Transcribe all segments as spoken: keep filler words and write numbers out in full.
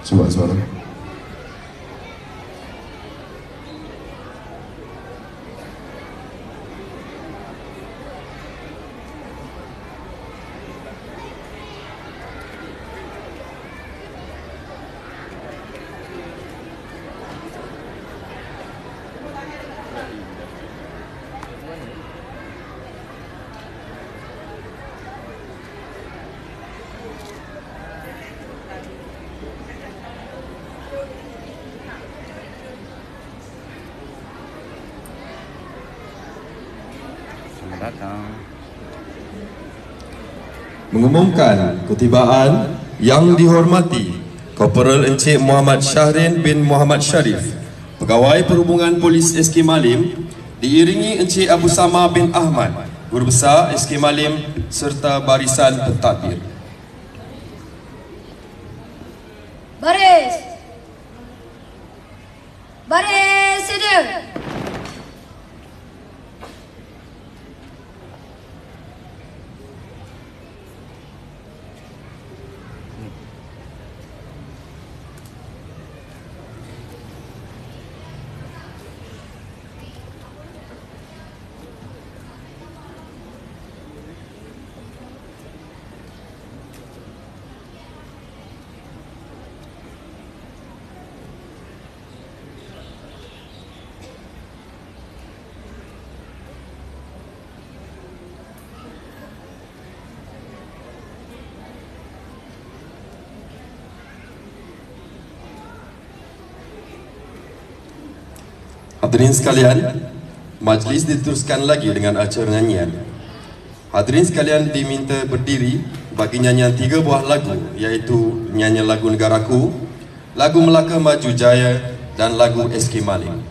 Coba suara. Datang. Mengumumkan ketibaan yang dihormati Korporal Encik Muhammad Syahrin bin Muhammad Sharif, Pegawai Perhubungan Polis S K Malim, diiringi Encik Abu Sama bin Ahmad, Guru Besar S K Malim serta barisan pentadbir. Baris. Baris sedia. Hadirin sekalian, majlis diteruskan lagi dengan acara nyanyian. Hadirin sekalian diminta berdiri bagi nyanyian tiga buah lagu, iaitu nyanyian lagu Negaraku, lagu Melaka Maju Jaya dan lagu S K Malim.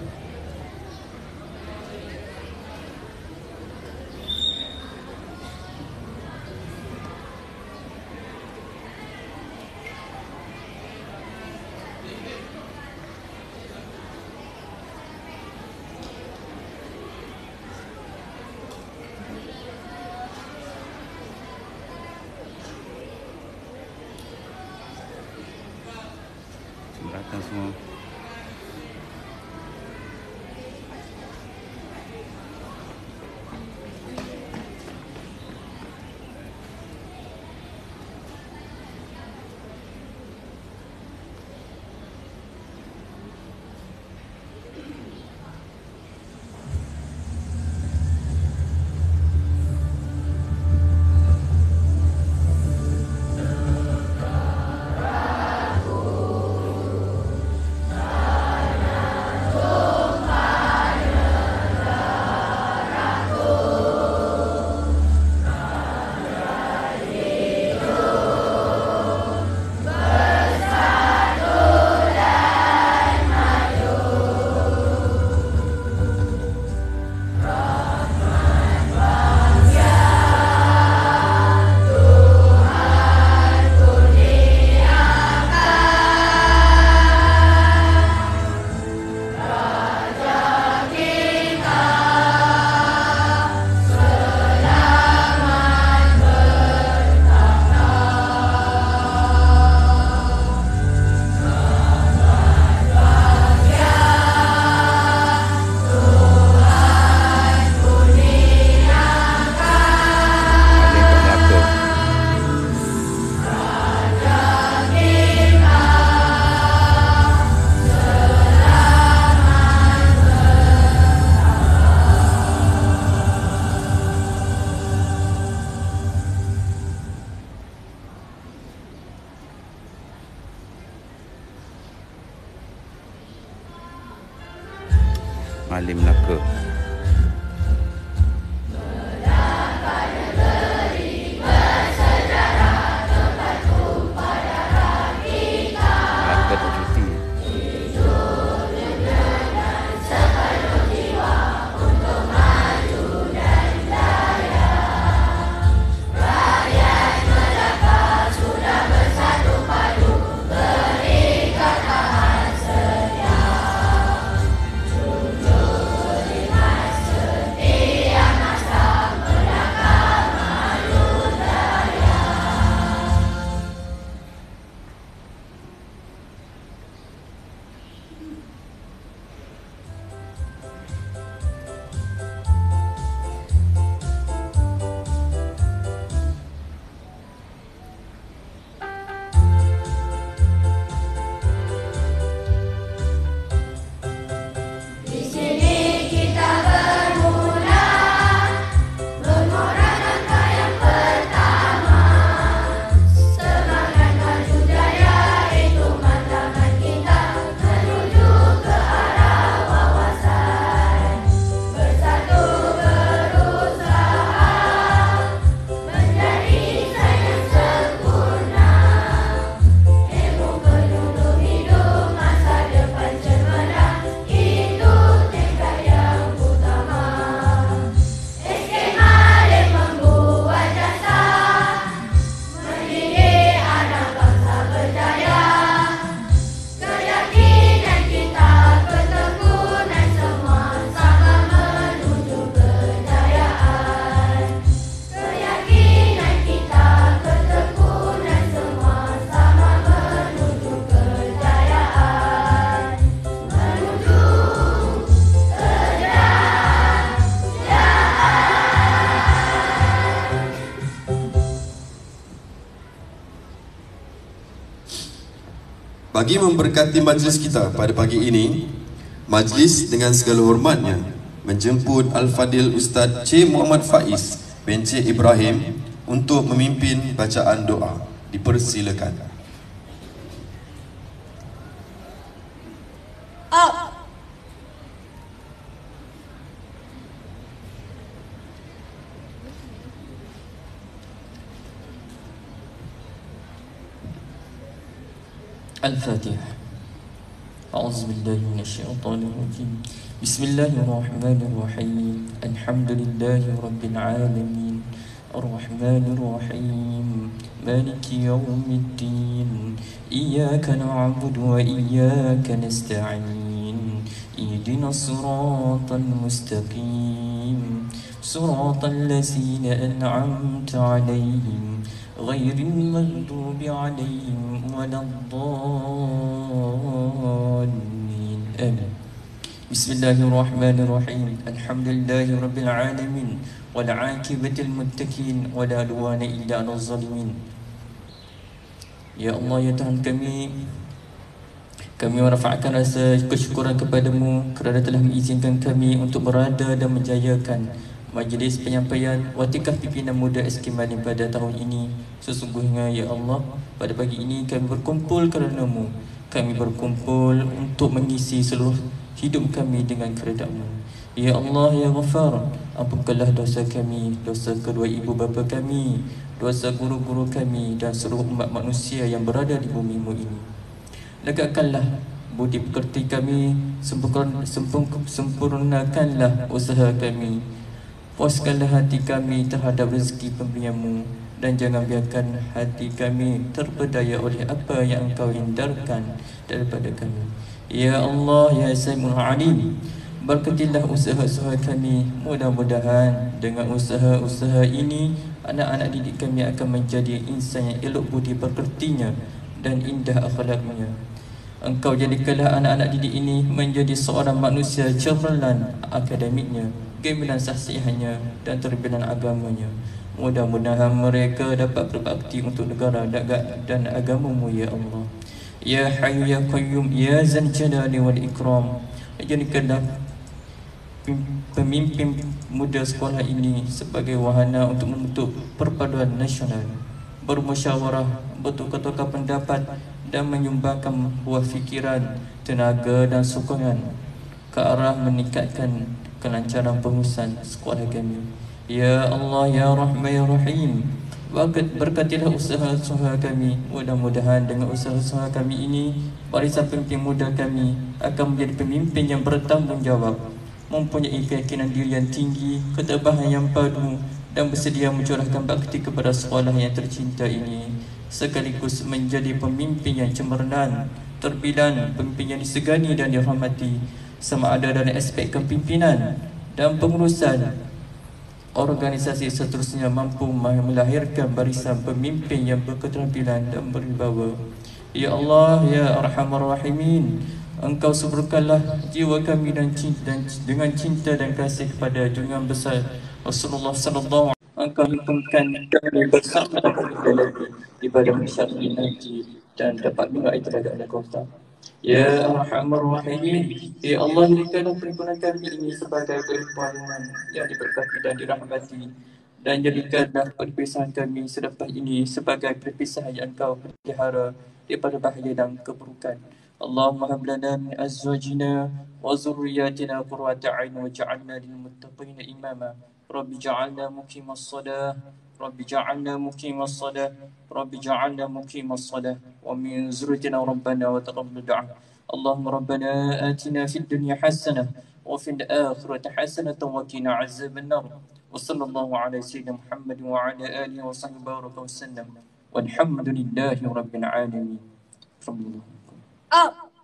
Datang semua. Malim Melaka. Melaka tak cuti. Berikat tahan setia, jujur lima Bagi memberkati majlis kita pada pagi ini, majlis dengan segala hormatnya menjemput Al-Fadil Ustaz Cik Muhammad Faiz bin Cik Ibrahim untuk memimpin bacaan doa. Dipersilakan. Up. الفاتحة. أعوذ بالله من الشيطان الرجيم. بسم الله الرحمن الرحيم. الحمد لله رب العالمين الرحمن الرحيم مالك يوم الدين إياك نعبد وإياك نستعين اهدنا الصراط المستقيم صراط الذين أنعمت عليهم غير المغضوب عليهم ولا الضالين آمين. بسم الله الرحمن الرحيم الحمد لله رب العالمين والعاقبة المتقين ولا عدوان إلا على الظالمين. Ya Allah, ya Tuhan kami, kami merafakkan rasa kesyukuran kepadamu kerana telah mengizinkan kami untuk berada dan menjayakan majlis penyampaian watikah pimpinan muda S K Malim pada tahun ini. Sesungguhnya ya Allah, pada pagi ini kami berkumpul kerana-Mu. Kami berkumpul untuk mengisi seluruh hidup kami dengan keredaanmu. Ya Allah, ya Ghafar, ampunkanlah dosa kami, dosa kedua ibu bapa kami, dosa guru-guru kami dan seluruh umat manusia yang berada di bumi-Mu ini. Legakkanlah budi pekerti kami, sempurnakanlah usaha kami, puaskanlah hati kami terhadap rezeki pemberian-Mu, dan jangan biarkan hati kami terpedaya oleh apa yang Engkau hindarkan daripada kami. Ya Allah, ya Sami'ul Alim, berkatilah usaha-usaha kami. Mudah-mudahan dengan usaha-usaha ini anak-anak didik kami akan menjadi insan yang elok budi pekertinya dan indah akhlaknya. Engkau jadikanlah anak-anak didik ini menjadi seorang manusia cemerlang akademiknya, gemilang sahsiahnya dan terbilang agamanya. Mudah-mudahan mereka dapat berbakti untuk negara dan agamamu ya Allah. Ya Hayyu ya Qayyum ya Zal Jalali wal Ikram, jadikanlah pemimpin muda sekolah ini sebagai wahana untuk membentuk perpaduan nasional, bermusyawarah, bertukar-tukar pendapat dan menyumbangkan buah fikiran, tenaga dan sokongan ke arah meningkatkan kelancaran pengurusan sekolah kami. Ya Allah, ya Rahman, ya Rahim, berkatilah usaha-usaha kami. Mudah-mudahan dengan usaha-usaha kami ini, barisan pemimpin muda kami akan menjadi pemimpin yang bertanggungjawab, mempunyai keyakinan diri yang tinggi, ketabahan yang padu dan bersedia mencurahkan bakti kepada sekolah yang tercinta ini, sekaligus menjadi pemimpin yang cemerlang, terbilang, pemimpin yang disegani dan dirahmati, sama ada dalam aspek kepimpinan dan pengurusan organisasi seterusnya, mampu melahirkan barisan pemimpin yang berketerampilan dan berwibawa. Ya Allah, ya Arhamar Rahimin, Engkau suburkanlah jiwa kami dan cinta, dan dengan cinta dan kasih kepada junjungan besar Rasulullah sallallahu alaihi wasallam. Engkau himpunkan kami bersama dalam ibadah masyarakat nanti dan dapat meraih derajat al-Qur'an. Ya Arhamar Rahimin, ya Allah, jadikanlah perhimpunan kami ini sebagai perhimpunan yang diberkati dan dirahmati, dan jadikanlah perpisahan kami selepas ini sebagai perpisahan yang Engkau pelihara daripada bahaya dan keburukan. Allahumma hab lana min azwajina wa zurriyyatina qurrata a'yun waj'alna lil muttaqina imama. Rabbi ja'alna muqimas shalah, Rabbi ja'alna muqimas shalah, Rabbi ja'alna muqimas shalah wa min zurriyyatina rabbana wa taqabbal du'a. Allahumma rabbana atina fid dunya hasanah wa fil akhirati hasanatan wa qina 'adzaban nar. Wa sallallahu ala sayyidina Muhammad wa ala alihi wa sahbihi baraka wa sallam. Walhamdulillahi rabbil alamin. Up.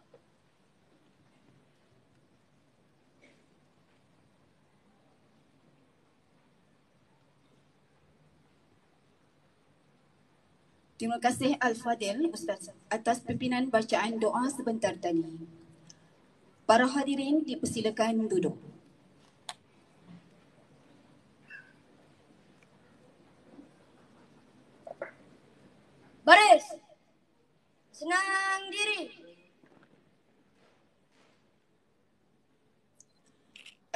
Terima kasih Al-Fadil Ustaz atas pimpinan bacaan doa sebentar tadi. Para hadirin dipersilakan duduk. Baris. Senang diri.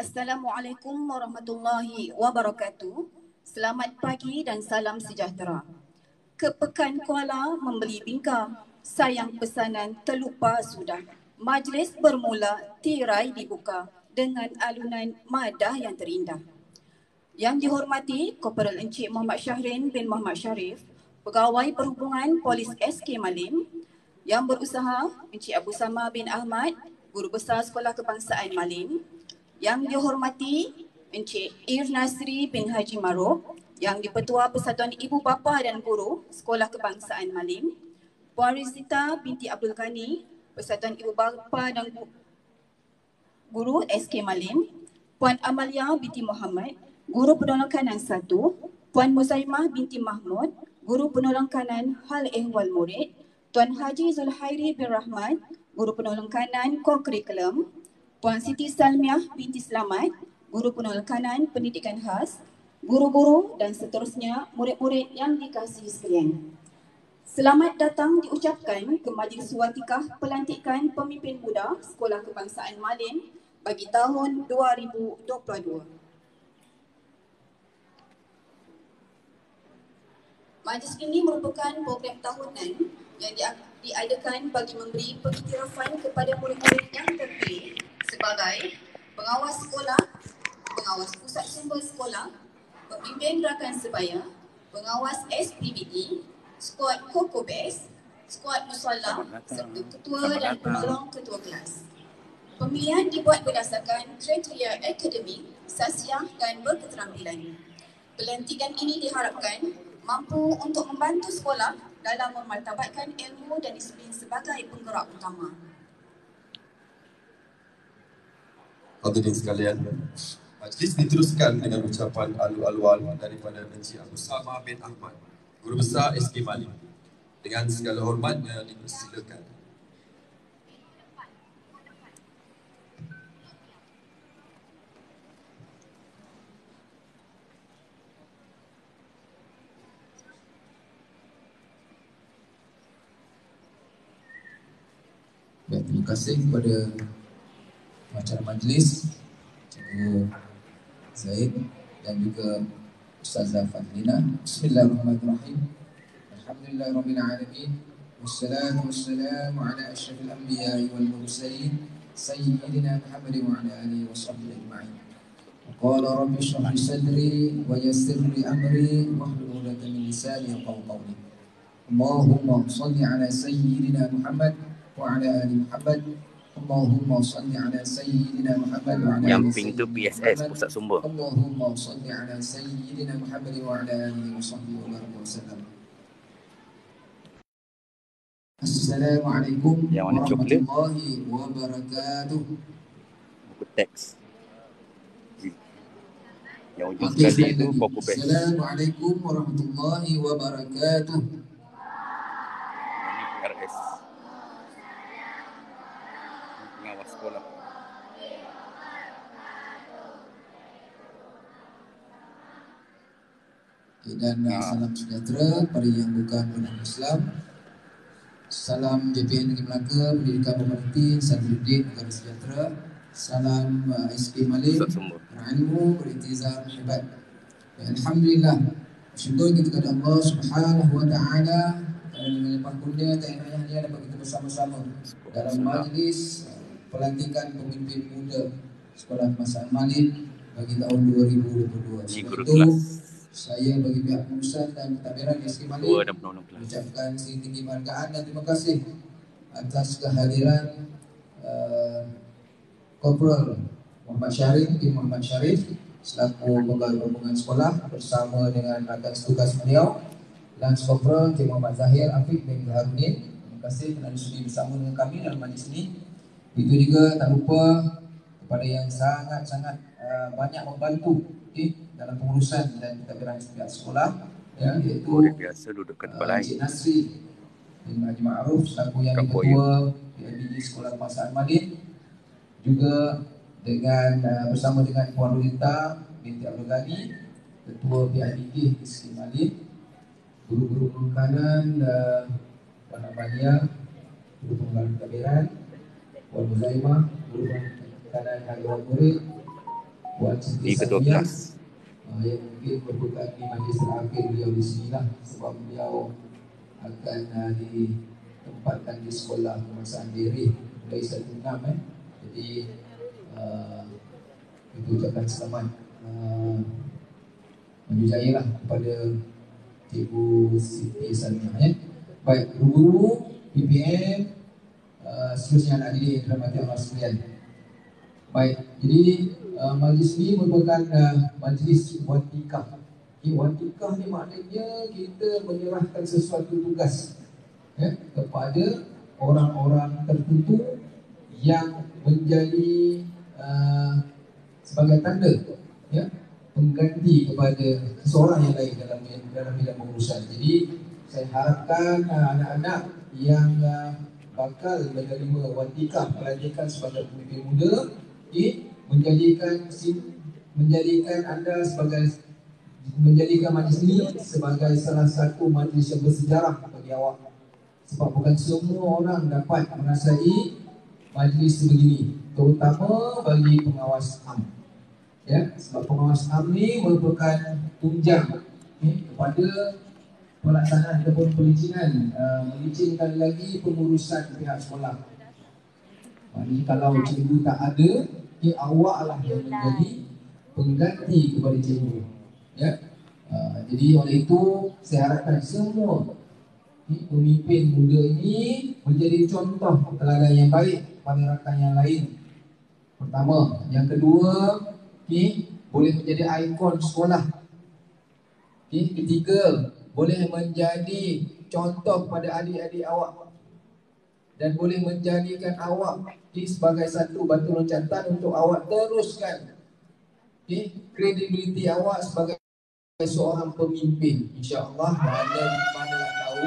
Assalamualaikum warahmatullahi wabarakatuh. Selamat pagi dan salam sejahtera. Ke Pekan Kuala membeli bingka, sayang pesanan terlupa sudah. Majlis bermula, tirai dibuka dengan alunan madah yang terindah. Yang dihormati Korporal Encik Muhammad Syahrin bin Muhammad Sharif, Pegawai Perhubungan Polis S K Malim. Yang berusaha Encik Abu Sama bin Ahmad, Guru Besar Sekolah Kebangsaan Malim. Yang dihormati Encik Ir Nasri bin Haji Maruf, Yang di-Petua Persatuan Ibu Bapa dan Guru Sekolah Kebangsaan Malim. Puan Rizita binti Abdul Ghani, Persatuan Ibu Bapa dan Guru S K Malim. Puan Amalia binti Muhammad, Guru Penolong Kanan satu. Puan Muzaimah binti Mahmud, Guru Penolong Kanan Hal Ehwal Murid. Tuan Haji Zulhairi bin Rahmat, Guru Penolong Kanan Co-Curriculum. Puan Siti Salmiah binti Selamat, Guru Penolong Kanan Pendidikan Khas. Guru-guru dan seterusnya murid-murid yang dikasihi sekalian. Selamat datang diucapkan ke Majlis Watikah Pelantikan Pemimpin Muda Sekolah Kebangsaan Malim bagi tahun dua ribu dua puluh dua. Majlis ini merupakan program tahunan yang diadakan bagi memberi pengiktirafan kepada murid-murid yang terpilih sebagai pengawas sekolah, pengawas pusat sumber sekolah, pemimpin rakan sebaya, pengawas S P B T, skuad Kokobes, skuad Musalla, serta ketua dan penolong ketua kelas. Pemilihan dibuat berdasarkan kriteria akademik, sasiah dan berketerampilan. Pelantikan ini diharapkan mampu untuk membantu sekolah dalam memartabatkan ilmu dan disiplin sebagai penggerak utama. Hadirin sekalian, majlis diteruskan dengan ucapan alu-aluan daripada Encik Abu Sama bin Ahmad, Guru Besar S K Malim. Dengan segala hormatnya dipersilakan. Baik, terima kasih kepada pengacara majlis, Cikgu Zaid dan juga Ustazah Fadlina. Bismillahirrahmanirrahim. Alhamdulillahirabbil alamin. Wassalatu wassalamu ala asyrafil anbiya'i wal mursalin sayyidina Muhammad wa ala alihi washabbihi ajma'in. Qala rabbi shrah li sadri wa yassir li amri wahlul 'uqdatam min lisani yafqahu qawli. Allahumma shalli ala sayyidina Muhammad wa ala ali Muhammad. Allahumma salli ala sayyidina Muhammad wa ala yang pink tu P S S pusat sumber. Allahumma salli ala sayyidina Muhammad wa ala alihi wa sallam. Assalamualaikum warahmatullahi wabarakatuh. Buku teks. Yang ujung sekali itu buku best. Assalamualaikum warahmatullahi wabarakatuh. Ini R S. Pengawas sekolah. Dan nah. Salam sejahtera pada yang bukan penanut Islam. Salam J P N Negeri Melaka, Pendidikan Pemerintah, Sadruddin, Negara Sejahtera. Salam uh, S K Malim, berilmu, berintizam, hebat. Dan Alhamdulillah, bersyukur kita kepada Allah Subhanahu Wa Taala kerana dengan limpah kurnia dan inayahnya dapat kita bersama-sama dalam majlis uh, pelantikan pemimpin muda Sekolah Kebangsaan Malim bagi tahun dua ribu dua puluh dua. Sebab itu, saya bagi pihak pengurusan dan pentadbiran S K Malim mengucapkan setinggi penghargaan dan terima kasih atas kehadiran uh, Korporal Muhammad Syahrin bin Muhammad Sharif selaku Pegawai Perhubungan Sekolah bersama dengan rakan setugas beliau Lance Corporal Encik Muhammad Zahir Afiq bin Zaharuddin. Terima kasih kerana sudi bersama dengan kami dalam majlis ini. Itu juga tak lupa kepada yang sangat-sangat uh, banyak membantu okay, dalam pengurusan dan pentadbiran pihak sekolah, ya, iaitu luar biasa duduk kat tempat lain. Encik Nasri bin Haji Ma'ruf selaku yang ketua P I B G Sekolah Kebangsaan Malim, juga dengan uh, bersama dengan Puan Rizita binti Abdul Ghani, ketua P I B G S K Malim, guru-guru perkanan, uh, Puan Amalia, guru pengelola pentadbiran, Puan Muzaimah, guru perkanan Hal Ehwal Murid, Puan Siti Ni ketua Safiyah, kelas. uh, yang mungkin merupakan di majlis terakhir beliau di sini lah, sebab beliau akan uh, ditempatkan di sekolah kebangsaan Diri mulai satu enam eh. Jadi uh, itu ucapkan selamat uh, maju jaya lah kepada Cikgu Siti Safiyah eh. Baik, guru, P P M, uh, seterusnya anak didik yang dirahmati Allah sekalian. Baik, jadi uh, majlis ini merupakan uh, majlis watikah. Okay, watikah ni maknanya kita menyerahkan sesuatu tugas ya, kepada orang-orang tertentu yang menjadi uh, sebagai tanda ya, pengganti kepada seseorang yang lain dalam dalam bidang pengurusan. Jadi saya harapkan uh, anak-anak yang uh, bakal menerima watikah pelantikan sebagai pemimpin muda okay, menjadikan menjadikan anda sebagai menjadikan majlis ini sebagai salah satu majlis yang bersejarah bagi awak, sebab bukan semua orang dapat merasai majlis sebegini, terutama bagi pengawas A M ya, sebab pengawas A M ni merupakan tunjang okay, kepada pelaksanaan ataupun perizinan uh, melicinkan lagi pengurusan pihak sekolah. Jadi kalau cikgu tak ada, ya, awak lah yang menjadi pengganti kepada cikgu. Ya, uh, jadi oleh itu saya harapkan semua ni, pemimpin muda ini menjadi contoh teladan yang baik pada rakan yang lain. Pertama, yang kedua, okay, boleh menjadi ikon sekolah. Okay, ketiga, boleh menjadi contoh pada adik-adik awak dan boleh menjadikan awak okay, sebagai satu batu loncatan untuk awak teruskan okay, kredibiliti awak sebagai seorang pemimpin. InsyaAllah mana mana nak tahu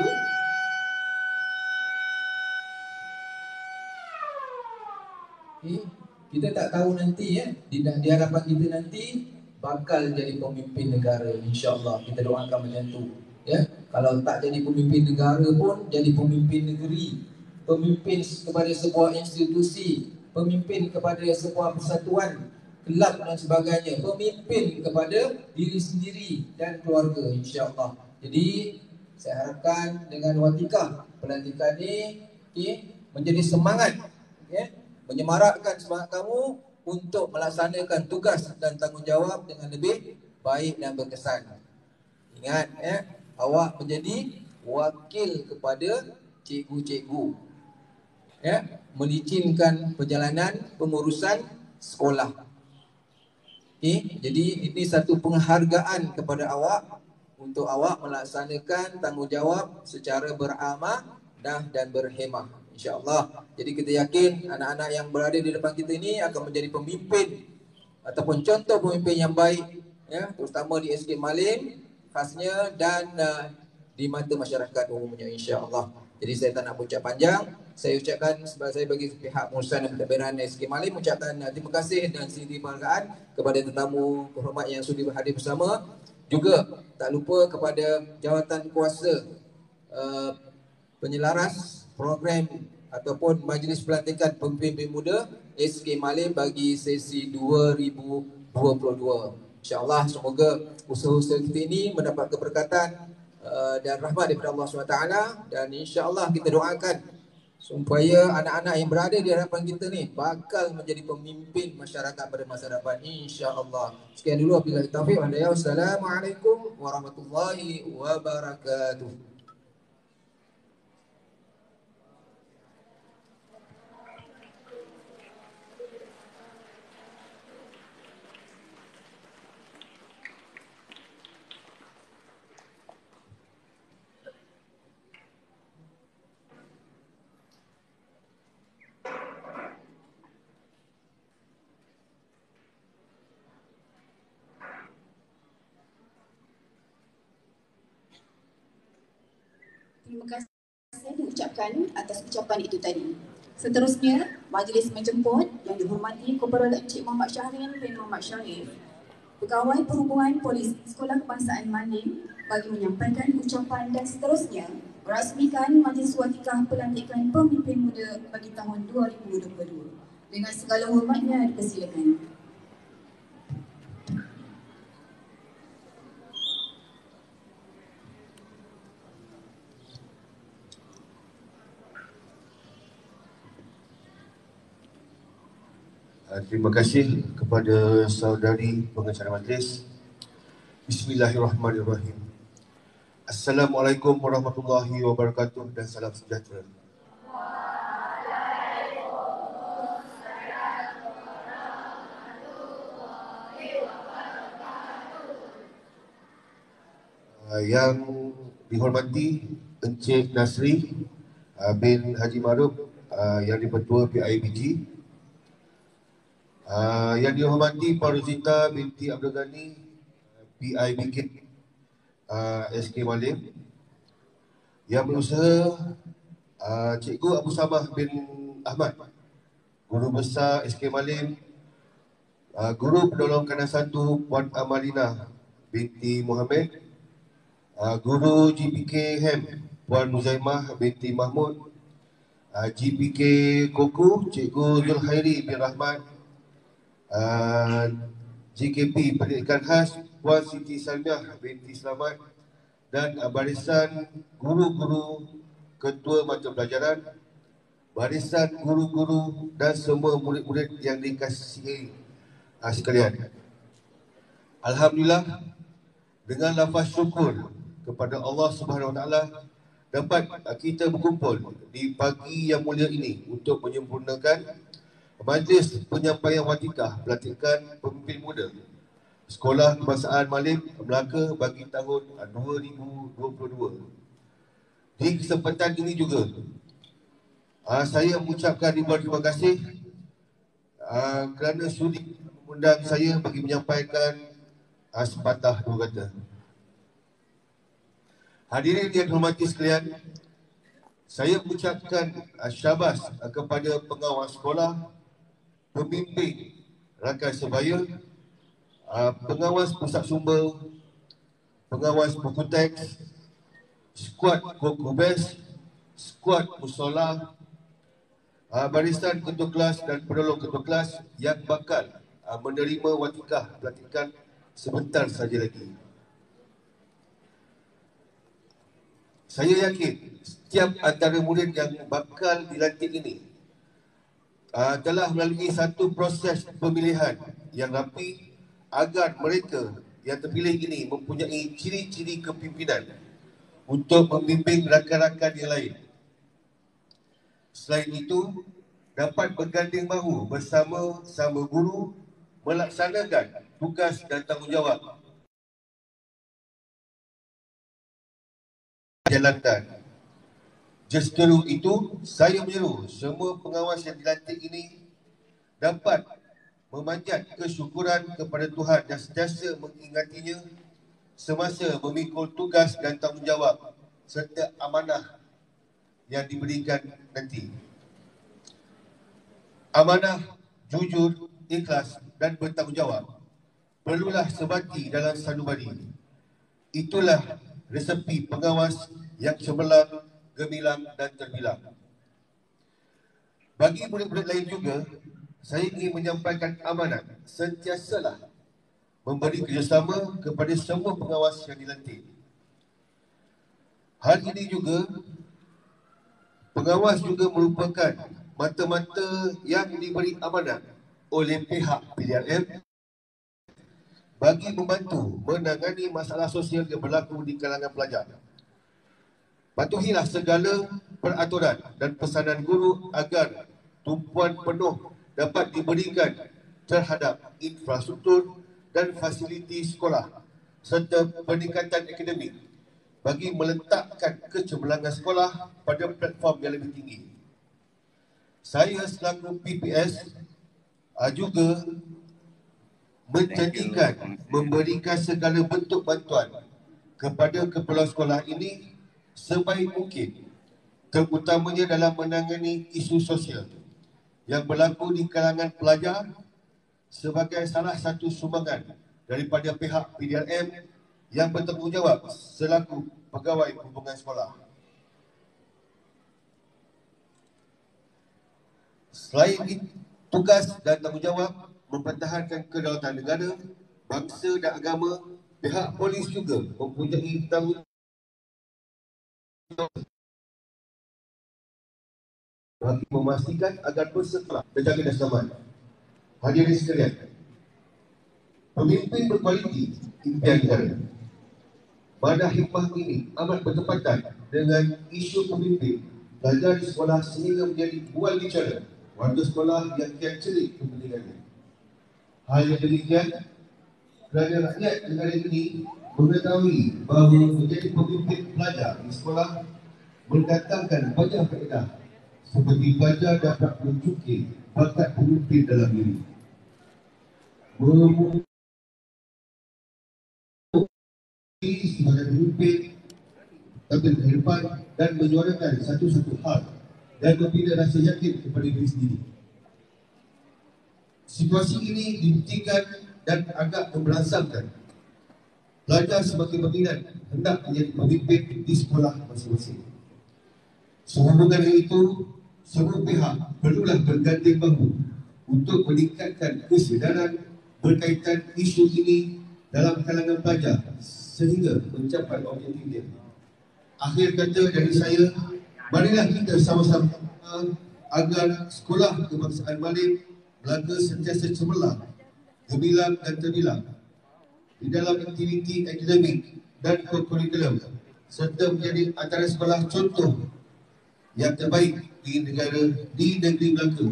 okay, kita tak tahu nanti ya, di, di hadapan kita nanti bakal jadi pemimpin negara. InsyaAllah kita doakan macam tu ya. Kalau tak jadi pemimpin negara pun jadi pemimpin negeri, pemimpin kepada sebuah institusi, pemimpin kepada sebuah persatuan, kelab dan sebagainya, pemimpin kepada diri sendiri dan keluarga insya-Allah. Jadi saya harapkan dengan watikah pelantikan ini okay, menjadi semangat okay, menyemarakkan semangat kamu untuk melaksanakan tugas dan tanggungjawab dengan lebih baik dan berkesan. Ingat ya, awak menjadi wakil kepada cikgu-cikgu ya, melicinkan perjalanan pengurusan sekolah. Okay, jadi ini satu penghargaan kepada awak untuk awak melaksanakan tanggungjawab secara beramanah dan berhemah insya-Allah. Jadi kita yakin anak-anak yang berada di depan kita ini akan menjadi pemimpin ataupun contoh pemimpin yang baik ya, terutama di S K Malim khasnya dan uh, di mata masyarakat umumnya insya-Allah. Jadi saya tak nak ucap panjang. Saya ucapkan sebab saya bagi pihak pengurusan dan pentadbiran S K Malim ucapkan uh, terima kasih dan sidi penghargaan kepada tetamu kehormat yang sudi berhadir bersama. Juga tak lupa kepada jawatan kuasa uh, penyelaras program ataupun majlis pelantikan pemimpin muda S K Malim bagi sesi dua ribu dua puluh dua. InsyaAllah semoga usaha-usaha kita ini mendapat keberkatan uh, dan rahmat daripada Allah subhanahu wa taala, dan insyaAllah kita doakan supaya anak-anak yang berada di hadapan kita ni bakal menjadi pemimpin masyarakat pada masa depan insya-Allah. Sekian dulu, wabillahi taufiq wal hidayah. Wassalamualaikum warahmatullahi wabarakatuh. Terima kasih diucapkan atas ucapan itu tadi. Seterusnya, majlis menjemput yang dihormati Korporal Encik Muhammad Syahrin bin Muhammad Sharif, Pegawai Perhubungan Polis Sekolah Kebangsaan Malim, bagi menyampaikan ucapan dan seterusnya merasmikan majlis watikah pelantikan pemimpin muda bagi tahun dua ribu dua puluh dua. Dengan segala hormatnya dipersilakan. Uh, terima kasih kepada saudari pengacara majlis. Bismillahirrahmanirrahim. Assalamualaikum warahmatullahi wabarakatuh dan salam sejahtera. Uh, yang dihormati Encik Nasri uh, bin Haji Maruf, uh, yang di-Ketua P I B G, uh, yang dihormati Pak Rosita binti Abdul Ghani, P I B K uh, S K Malim, yang berusaha uh, Cikgu Abu Samah bin Ahmad, Guru Besar S K Malim, uh, Guru Penolong Kanan satu Puan Amalina binti Muhammad, uh, Guru G P K H E M Puan Muzaimah binti Mahmud, uh, G P K Koku Cikgu Zulhairi bin Rahmat, uh, G K P Pendidikan Khas Puan Siti Salmiah binti Selamat, dan uh, barisan guru-guru ketua mata pelajaran, barisan guru-guru dan semua murid-murid yang dikasihi uh, sekalian. Alhamdulillah, dengan lafaz syukur kepada Allah Subhanahu Wa Taala dapat uh, kita berkumpul di pagi yang mulia ini untuk menyempurnakan majlis penyampaian watikah pelatihan pemimpin muda Sekolah Kebangsaan Malim Melaka bagi tahun dua ribu dua puluh dua. Di kesempatan ini juga uh, saya mengucapkan ribuan terima kasih uh, kerana sudi mengundang saya bagi menyampaikan uh, sepatah dua kata. Hadirin yang dihormati sekalian, saya mengucapkan uh, syabas uh, kepada pengawas sekolah, pembimbing rakan sebaya, uh, pengawas pusat sumber, pengawas buku teks, skuad Kokubes, skuad musola, uh, barisan ketua kelas dan penolong ketua kelas yang bakal uh, menerima watikah pelatihan sebentar saja lagi. Saya yakin setiap antara murid yang bakal dilantik ini uh, telah melalui satu proses pemilihan yang rapi agar mereka yang terpilih ini mempunyai ciri-ciri kepimpinan untuk membimbing rakan-rakan yang lain. Selain itu, dapat berganding bahu bersama sama guru melaksanakan tugas dan tanggungjawab jalankan. Justeru itu, saya menyeru semua pengawas yang dilantik ini dapat memanjat kesyukuran kepada Tuhan dan sentiasa mengingatinya semasa memikul tugas dan tanggungjawab serta amanah yang diberikan nanti. Amanah, jujur, ikhlas dan bertanggungjawab perlulah sebati dalam sanubari. Itulah resepi pengawas yang cemerlang, gemilang dan terbilang. Bagi murid-murid lain juga, saya ingin menyampaikan amanat sentiasalah memberi kerjasama kepada semua pengawas yang dilantik. Hal ini juga, pengawas juga merupakan mata-mata yang diberi amanat oleh pihak P D R M bagi membantu menangani masalah sosial yang berlaku di kalangan pelajar. Patuhilah segala peraturan dan pesanan guru agar tumpuan penuh dapat diberikan terhadap infrastruktur dan fasiliti sekolah serta peningkatan akademik bagi meletakkan kecemerlangan sekolah pada platform yang lebih tinggi. Saya selaku P P S juga menjanjikan memberikan segala bentuk bantuan kepada kepala sekolah ini sebaik mungkin, terutamanya dalam menangani isu sosial yang berlaku di kalangan pelajar sebagai salah satu sumbangan daripada pihak P D R M yang bertanggungjawab selaku pegawai hubungan sekolah. Selain itu, tugas dan tanggungjawab mempertahankan kedaulatan negara, bangsa dan agama, pihak polis juga mempunyai tanggungjawab bagi memastikan agar peserta terjaga dan selamat. Hadirin sekalian, pemimpin berkualiti impian negara. Pada hikmah ini amat bertepatan dengan isu pemimpin belajar di sekolah sehingga menjadi bual bicara warga sekolah yang kian celik kepentingannya. Hal yang demikian kerana rakyat negara ini mengetahui bahawa menjadi pemimpin pelajar di sekolah mendatangkan banyak faedah seperti pelajar dapat menunjukkan bakat pemimpin dalam diri, memulai sebagai pemimpin tampil ke depan dan menyuarakan satu-satu hal dan membina rasa yakin kepada diri sendiri. Situasi ini dibuktikan dan agak memberangsangkan pelajar sebagai peminat hendak menjadi pemimpin di sekolah masing-masing. Sehubungan dengan itu, semua pihak perlulah berganding bahu untuk meningkatkan kesedaran berkaitan isu ini dalam kalangan pelajar sehingga mencapai objektifnya. Akhir kata dari saya, marilah kita sama-sama agar sekolah kebangsaan Malim Melaka sentiasa cemerlang, gemilang dan terbilang di dalam aktiviti akademik dan kurikulum serta menjadi antara sekolah contoh yang terbaik di negara di negeri Melaka.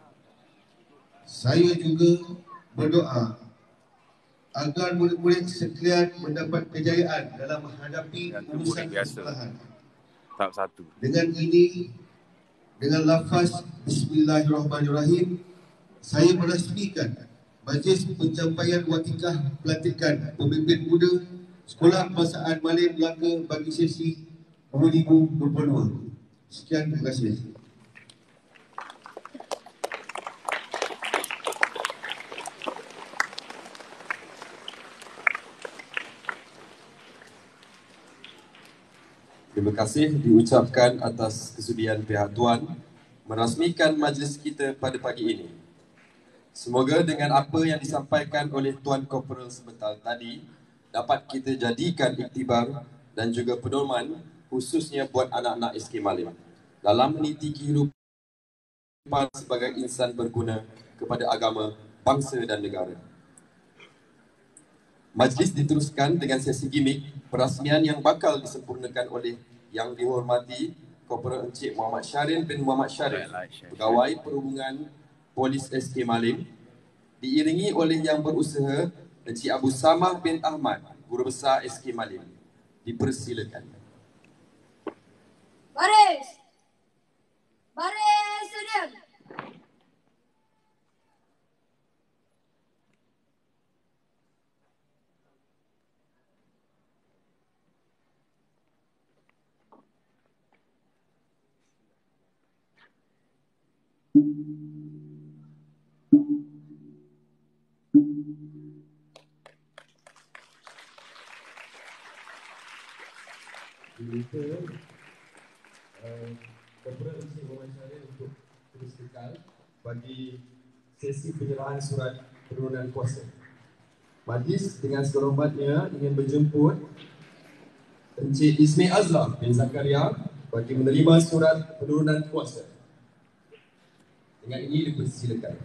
Saya juga berdoa agar murid-murid sekalian mendapat kejayaan dalam menghadapi urusan persekolahan. Tahap satu. Dengan ini, dengan lafaz Bismillahirrahmanirrahim, saya merasmikan Majlis Pencapaian Watikah Pelantikan Pemimpin Muda Sekolah Kebangsaan Malim Melaka bagi sesi dua ribu dua puluh dua. Sekian, terima kasih. Terima kasih diucapkan atas kesudian pihak Tuan merasmikan majlis kita pada pagi ini. Semoga dengan apa yang disampaikan oleh Tuan Korporal sebentar tadi dapat kita jadikan iktibar dan juga pedoman khususnya buat anak-anak S K Malim dalam meniti kehidupan sebagai insan berguna kepada agama, bangsa dan negara. Majlis diteruskan dengan sesi gimik perasmian yang bakal disempurnakan oleh Yang Dihormati Korporal Encik Muhammad Syahrin bin Muhammad Syarif, Pegawai Perhubungan Polis S K Malim, diiringi oleh Yang Berusaha Encik Abu Samah bin Ahmad, Guru Besar S K Malim. Dipersilakan. Baris! Baris sedia! Diminta Korporal Encik Muhammad Syahrin untuk terus kekal bagi sesi penyerahan surat penurunan kuasa. Majlis dengan segala hormatnya ingin menjemput Encik Ismi Azlam bin Zakaria bagi menerima surat penurunan kuasa. Dengan ini dipersilakan.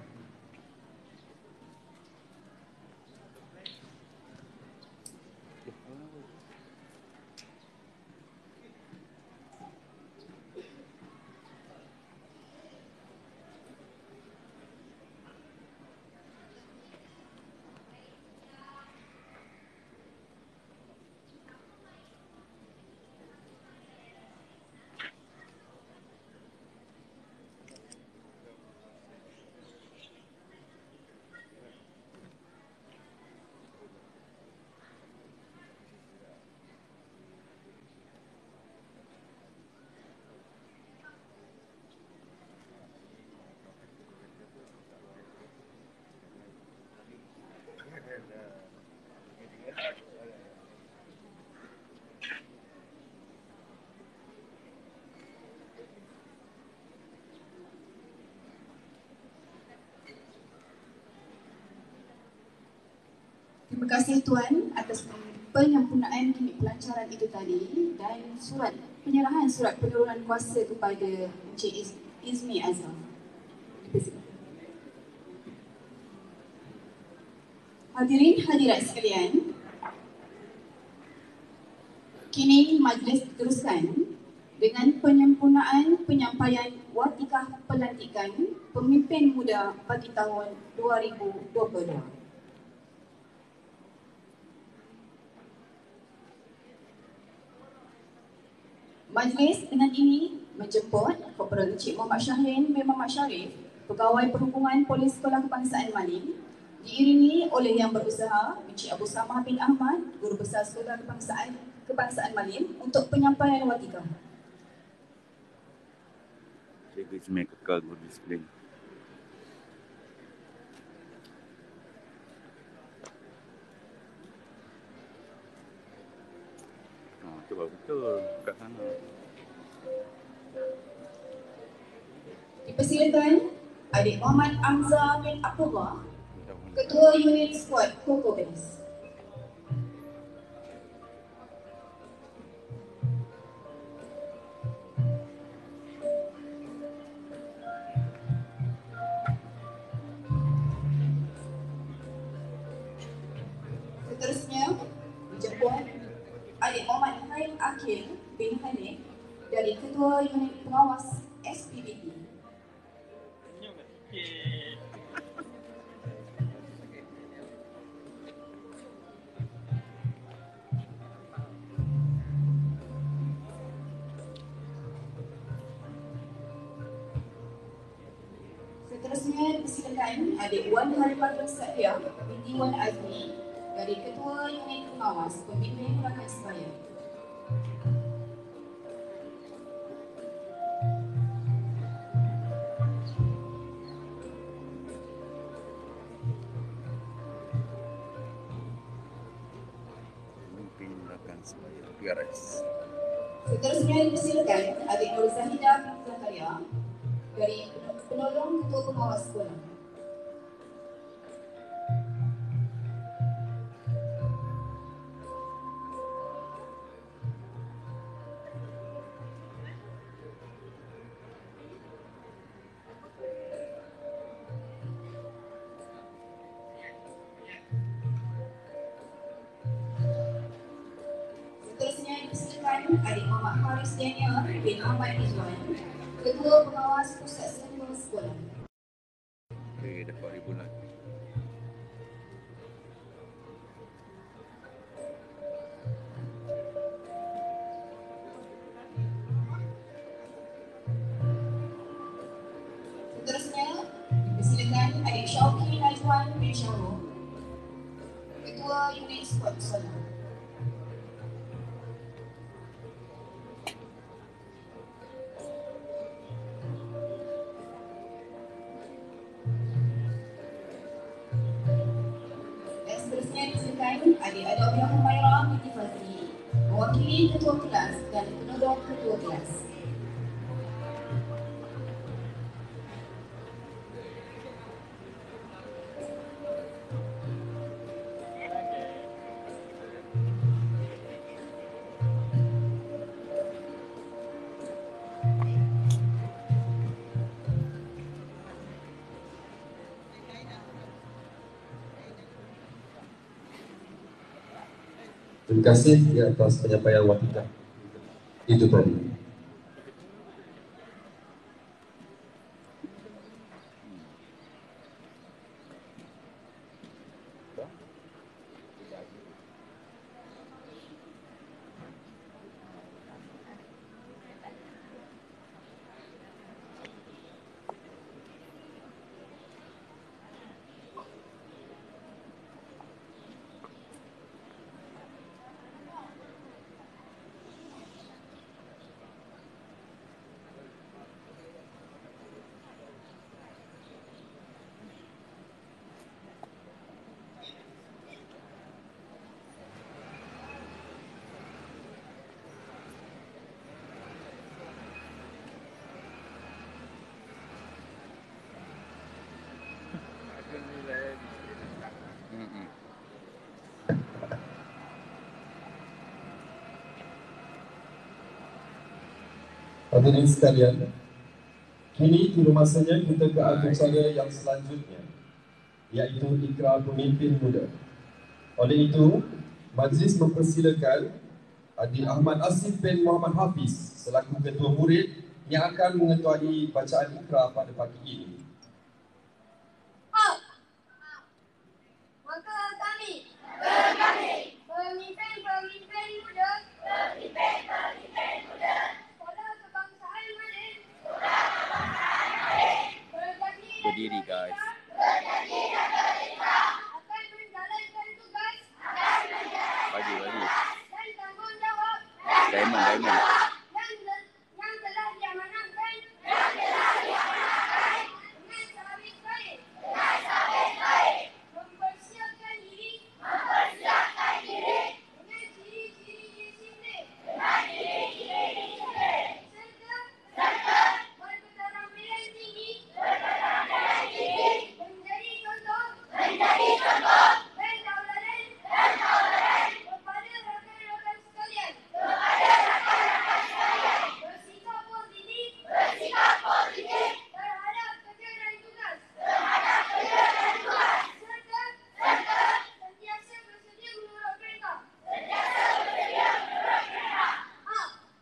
Terima kasih Tuan atas penyempurnaan gimik pelancaran itu tadi dan surat penyerahan surat penurunan kuasa kepada Encik Izmi Azam. Hadirin hadirat sekalian, kini majlis diteruskan dengan penyempurnaan penyampaian watikah pelantikan pemimpin muda bagi tahun dua ribu dua puluh dua. Majlis dengan ini menjemput Korporal Encik Muhammad Syahrin bin Muhammad Sharif, Pegawai Perhubungan Polis Sekolah Kebangsaan Malim, diiringi oleh Yang Berusaha Encik Abu Samah bin Ahmad, Guru Besar Sekolah Kebangsaan Kebangsaan Malim untuk penyampaian watikah. Cikgu Ismail kekal guru disiplin. Oh, tu baru betul kat sana. Dipersilakan Adik Muhammad Amza bin Abdullah, Ketua Unit Squad Koko Base. Seterusnya dijemput Adik Muhammad Haim Akil bin Hanif dari Ketua Unit Pengawas S P B T. Seterusnya dipersilakan Adik Wan Haripatul Satria binti Wan Azmi dari Ketua Unit Pengawas Pembimbing Rakan Sebaya. Pemimpin rakan sebaya P R S. Seterusnya dipersilakan Adik Nur Zahidah bin Zakaria dari Penolong Ketua Pengawas Sekolah. Seterusnya dipersilakan Adik Muhammad Haris Daniel bin Ahmad Izwan, Ketua Pengawas Pusat Senior Sekolah. Okay, dapat ribu lagi. Seterusnya dipersilakan Adik Syauqi Najwan bin Syahrul, Ketua Unit Squad Sekolah. Dan seterusnya dipersilakan Adik Adawiyah Humairah binti Fazli, mewakili Ketua Kelas dan Penodong Ketua Kelas. Terima kasih di atas penyampaian watikah. Itu tadi. Hmm. Hadirin sekalian, kini tiba masanya kita ke acara yang selanjutnya, iaitu ikrar pemimpin muda. Oleh itu, majlis mempersilakan Adik Ahmad Asif bin Muhammad Hafiz selaku Ketua Murid yang akan mengetuai bacaan ikrar pada pagi ini. Maka kami, kami, pemimpin-pemimpin muda, pemimpin-pemimpin muda, sekolah kebangsaan Malin, sekolah kebangsaan Malin, berjanji dan Berdiri guys. berjanji dan berikhtiar akan menjalankan tugas, akan menjalankan Pagi pagi. dan tanggungjawab Diamond diamond. yang le- yang telah diamanahkan, yang telah diamanahkan dengan sehabis-baik, dengan sehabis-baik, mempersiapkan diri, mempersiapkan diri dengan ciri-ciri disiplin, dengan ciri-ciri disiplin, serta serta berketerampilan tinggi, berketerampilan tinggi, menjadi contoh, menjadi contoh dan tauladan, dan tauladan kepada rakan-rakan sekalian, kepada rakan-rakan sekalian, bersikap positif, bersikap positif terhadap kerja dan tugas, terhadap kerja dan tugas, serta serta sentiasa bersedia menurut perintah, sentiasa bersedia menurut perintah. Ha.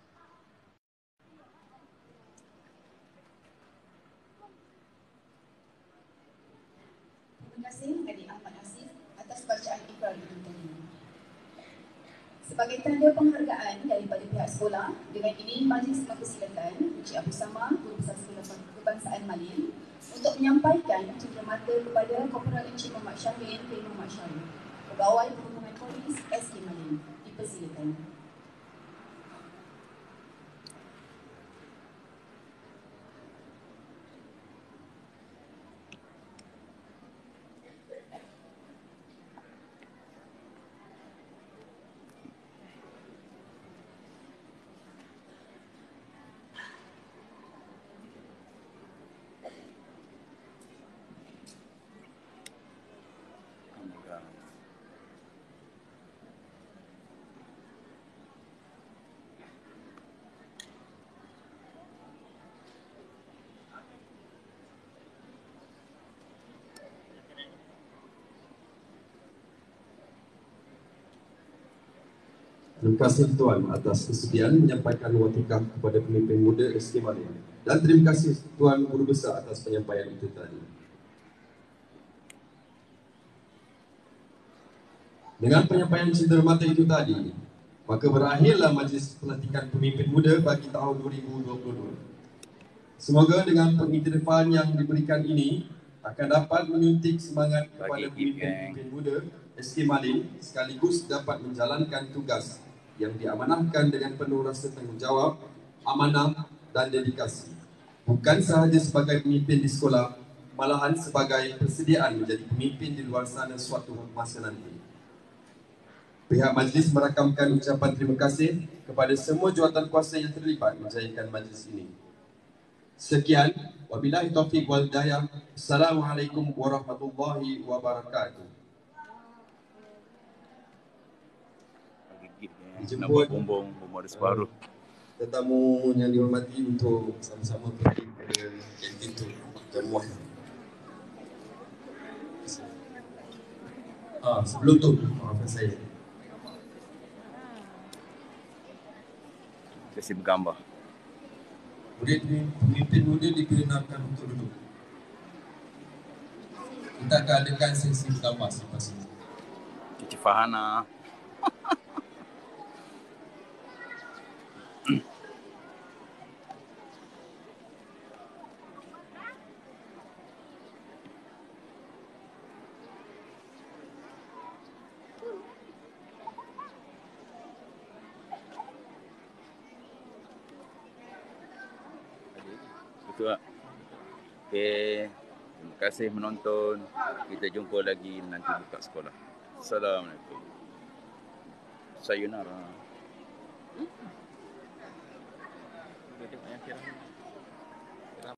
Terima kasih Adik Ahmad Asif atas bacaan ikrar itu tadi. Sebagai tanda penghargaan daripada pihak sekolah, dengan ini majlis mempersilakan Encik Abu Sama, Guru Besar Sekolah Kebangsaan Malin, untuk menyampaikan cendera-mata kepada Korporal Encik Muhammad Syahrin bin Muhammad Syarif, Pegawai Perhubungan Polis S K Malin. Dipersilakan. Oh my god. Terima kasih Tuan atas kesediaan menyampaikan watikah kepada pemimpin muda S K Malin. Dan terima kasih Tuan Guru Besar atas penyampaian itu tadi. Dengan penyampaian cendera-mata itu tadi, maka berakhirlah majlis pelantikan pemimpin muda bagi tahun dua ribu dua puluh dua. Semoga dengan pengiktirafan yang diberikan ini akan dapat menyuntik semangat kepada Bagi pemimpin-pemimpin muda S K Malin sekaligus dapat menjalankan tugas yang diamanahkan dengan penuh rasa tanggungjawab, amanah dan dedikasi. Bukan sahaja sebagai pemimpin di sekolah, malahan sebagai persediaan menjadi pemimpin di luar sana suatu masa nanti. Pihak majlis merakamkan ucapan terima kasih kepada semua jawatan kuasa yang terlibat menjayakan majlis ini. Sekian, wabillahi taufiq wal hidayah. Assalamualaikum warahmatullahi wabarakatuh. Gigit kan. Dijemput. Nampak bombong, bombong ada separuh. Tetamu yang dihormati untuk sama-sama pergi ke kantin tu jamuan. Ah, sebelum tu, maafkan saya. Sesi bergambar. Murid pemimpin muda diperkenalkan untuk duduk. Kita akan adakan sesi bergambar selepas ini. Cici Fahana. Betul tak? Okay. Terima kasih menonton. Kita jumpa lagi nanti buka sekolah. Assalamualaikum. Sayonara. Kita tengok yang kira.